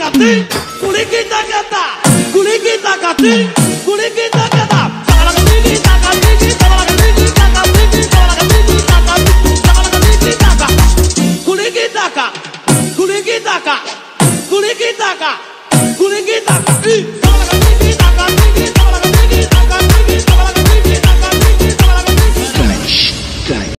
ti, culiquita cata, culiquita cati, culiquita cata. Kulikitaka, kulikitaka, kulikitaka.